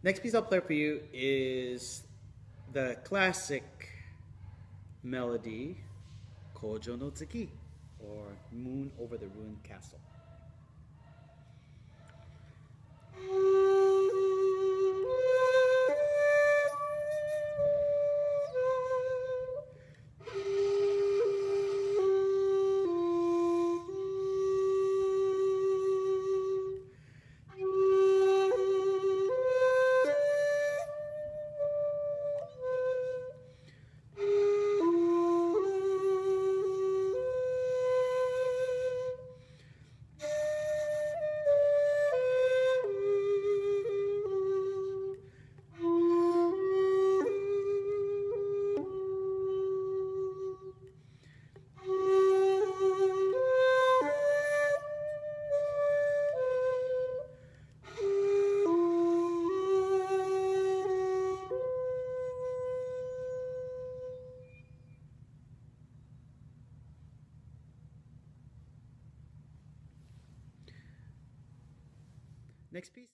Next piece I'll play for you is the classic melody Kōjō no Tsuki, or Moon Over the Ruined Castle. Next piece.